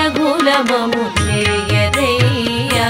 రఘులమము చేయదయ్యా.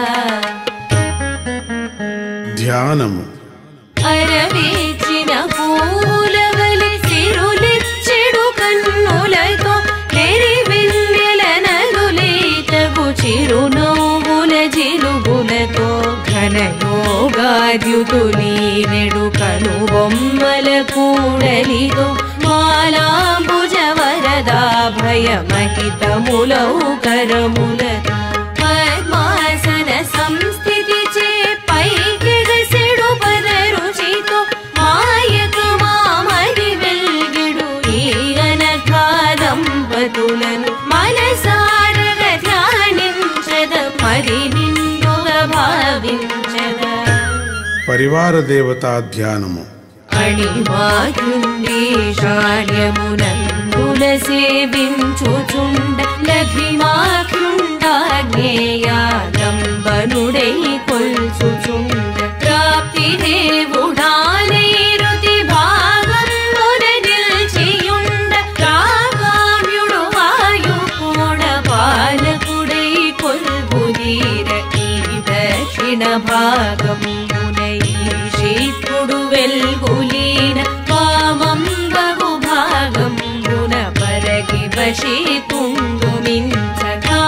ధ్యానము అరవేచిన పూలవలి సిరులిచ్చెడు కన్నులతో నెరివెన్నెల నలులేతగు చిరునవ్వుల జిలుగులతో ఘనయోగాద్యుతులీనెడు కనుబొమ్మల కూడలితో మాలాంబుజ వరదాభయమహితములౌ కరములతో పద్మాసన సంస్థితి చే పైకెగసెడు పదరుచితో మాయక మామది వెల్గెడు ఈ అనఘా దంపతులను మనసారగ ధ్యానించద మరి నిండుగా భావించద. పరివార దేవతా ధ్యానము అణిమాకృండీశార్యమునందుల సేవించుచుండ లఘిమాకృండాజ్ఞేయాలంబనుడై కొల్చుచుండ ప్రాప్తి దేవుడానైరుతి భాగమున నిల్చియుండ రాగామ్యుడు వాయుకోణ పాలకుడై కొల్బుదీర ఈ దక్షిణ భాగమునై శీతుడు వెల్గులీన వామం బహు భాగంబున పరగి వశీతుండు మించ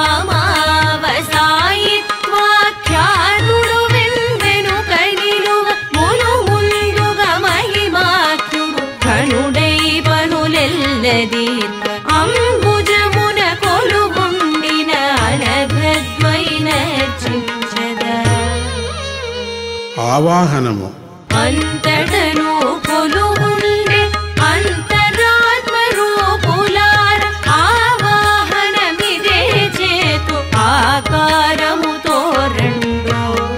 కామావసాయిత్వాఖ్యాతుడు వెన్వెను కనిలువ మును ముందుగా మహిమాఖ్యుడు కనుడై పనులెల్లదీర్ఘ అంబుజమున కొలుగుండిన అనఘద్వైన చించద. ఆవాహనము అంతటను కొలువుండే అంతరాత్మ రూపులార ఆవాహనమిదే చేతు ఆకారముతో రెండో.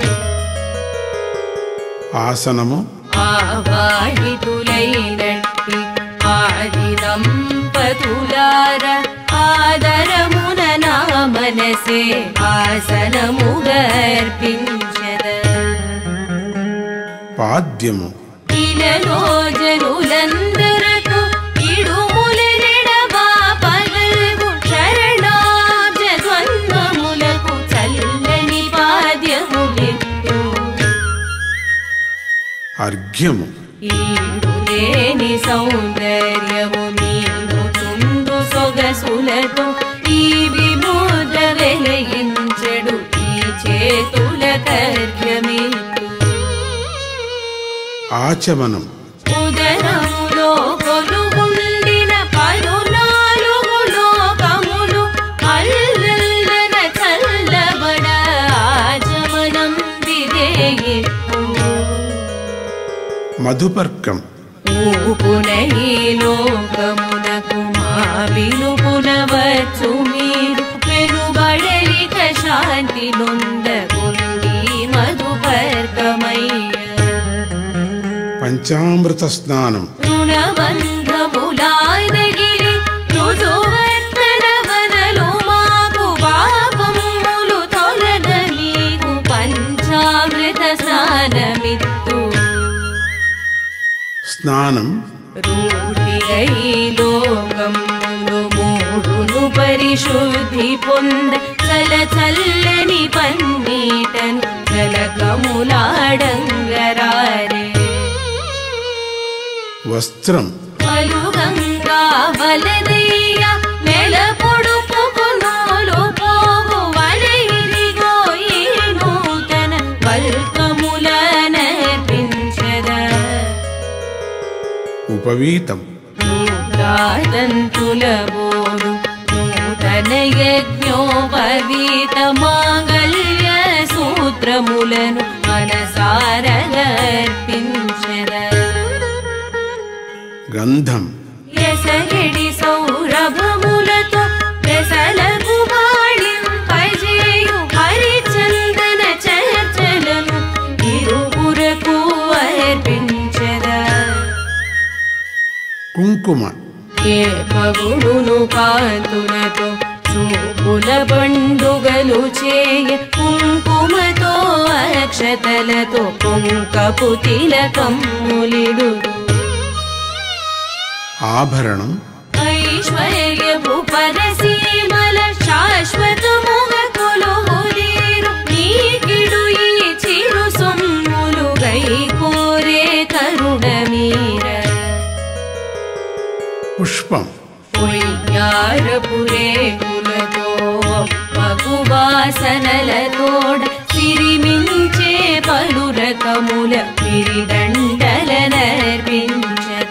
ఆసనము ఆవాహితులైనట్టి ఆది దంపతులార ఆదరమున నా మనసే ఆసనముగర్పించద. పాద్యము ఇలలో జనులందరకు ఇడుములెడబా పగల్గు శరణాబ్జ ద్వంద్వములకు చల్లని పాద్యములిత్తు. అర్ఘ్యము ఈడులేని సౌందర్యము నీవు చుండు సొగసులతో ఈ విముద్ర వెలయించెడు ఈ చేతుల కర్ఘ్యమిత్తు. ఆచమనం ఉదరములో కొలుగుండిన పలునాలుగు లోకములు అల్లల్లన చల్లబడ ఆచమనం విధేయిత్తు. మధుపర్కం ఊపున ఈ లోకమునకు మా పిలుపున వచ్చు మీరు పెనుబడలిక శాంతి నొందకుండి మధుపర్కమయ్య. పంచామృత స్నానం రుణబంధములాదగిరి రుజువర్తన వదలు మాకు పాపములు తొలగ నీకు పంచామృత స్నానమిత్తు. స్నానం రూఢిగై లోకములు మూడును పరిశుద్ధి పొంద చల చల్లని పన్నీటను జలకములాడంగరారే. వస్త్రం పలుగంగా వలదయ్య మెల పొడుపుకునోలు పోగు వలయిదిగో ఈ నూతన వల్కములనర్పించద. ఉపవీతం నూతాదంతుల బోడు నూతన యజ్ఞోపవీత మాంగళ్య సూత్రములను మనసారగర్పించద. గంధం ఎసగిడి సౌరభములతో పెసలకు వాడింపజేయు హరిచందన చర్చలను ఇరువురకు అర్పించద. కుంకుమ ఏ పగుడును కాంతులతో చూపుల పండుగలు చేయ కుంకుమతో అక్షతలతో కుంకపు తిలకమ్ములిడు. ఆభరణం ఐశ్వర్యపు పరసీమల శాశ్వత వాసనలతోడ సిరిమించే పలు రకముల పిరిదండల నర్పించద.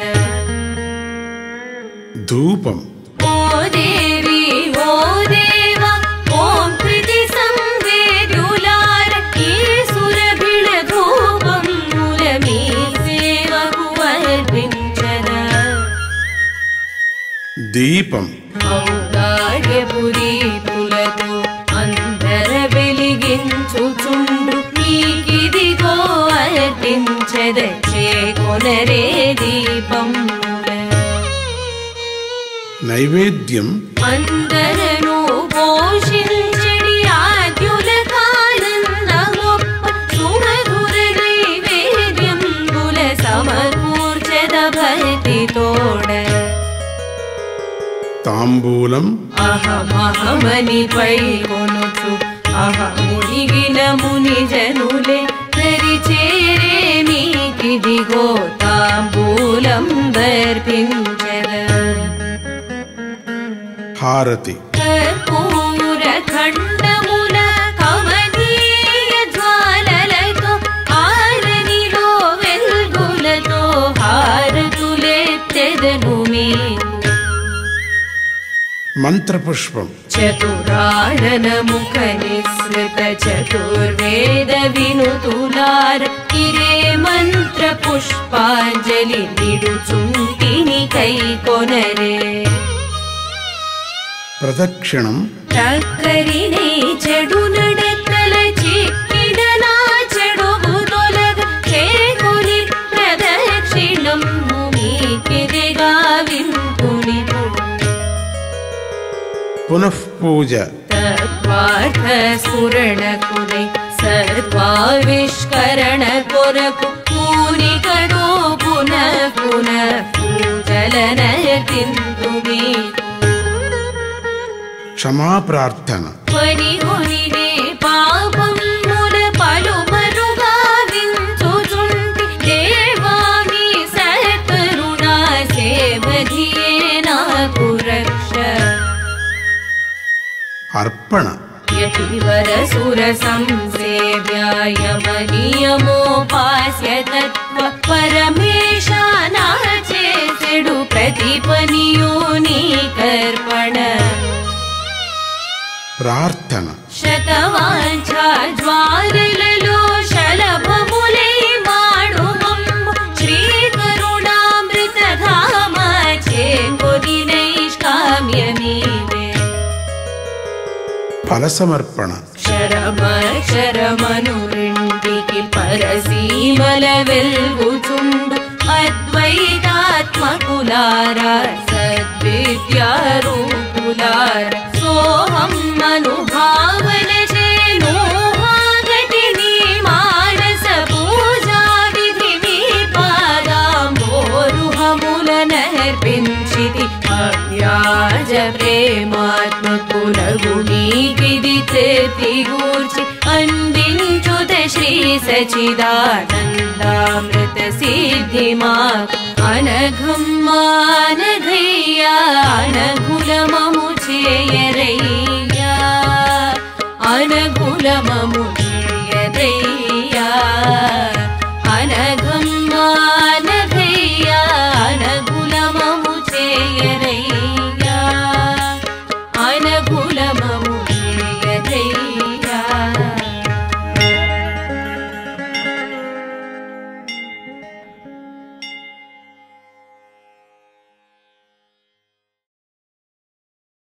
ధూపం. ఓ దేవి ఓ దేవా ఓం ప్రీతి సంవేద్యులార ఈ సురభిళ ధూపముల మీ సేవకు అర్పించద. దీపం. ఔదార్యపురీతులతో అందర వెలిగించుచుండు మీకిదిగో అర్పించద చేకొనరే దీపముల. నైవేద్యం. అందరను పోషించడి ఆద్యుల కానందమొప్ప సుమధుర నైవేద్యంబుల సమకూర్చద భక్తితోడ. తాంబూలం. అహమహమని పైకొనుచు అహమునిగిన ముని జనులే దరిచేరే మీకిదిగో తాంబూలం దర్పించద. హారతి. కర్పూర ఖండముల కమనీయ జ్వాలలతో హారనిలో వెల్గులతో హారతులెత్తెదను మీకు. మంత్రపుష్పం. చతురాడన ముఖ నిస్సృత చతుర్వేద వినుతులార ఇదే మంత్ర పుష్పాంజలి నిడుచుంటిని కైకొనరే. ప్రదక్షిణం. చక్కరిని చెడు నడకల చిక్కిడనా చెడుగు తొలగ చేకుని ప్రదక్షిణం మీకిదిగా వింపుని. పునఃపూజ. తత్వార్థ స్ఫురణకునై సర్వావిష్కరణ కొరకు పూనికడో పునః పునః పూజలనర్పింతు మీకు. క్షమాప్రార్థన. పనిగొనినే పాపముల పలుమరుగా వించుచుంటి దేవా మీ సత్కరుణా సేవధియే నాకు రక్ష. అర్పణ. యతివర సుర సంసేవ్యాయ మనియమోపాస్య తత్వ పరమేశానా చేసెడు ప్రతిపనియో నీకర్పణ. ప్రార్థన. శతవాంఛా జ్వాలలలో శలభములై మాడుమమ్మ శ్రీకరుణామృత ధామ చేకొని నైష్కామ్యమీవే. ఫలసమర్పణ. శరమను రెంటికి పరసీమల వెల్గుచుండు అద్వైతాత్మకులారా సద్విద్యారూపులార సోహం అనుభావన చేనోహాగటి నీ మానస పూజా విధి మీ పాదాంబోరుహముల నర్పించితి. అవ్యాజ ప్రేమాత్మకులగు నీకిది తృప్తిగూర్చి అందించుత శ్రీ సచిదానందామృత సిద్ధిమా. అనఘమ్మానఘయ్యా అనఘులమము చేయరయ్యా అనఘులమము చేయరయ్యా.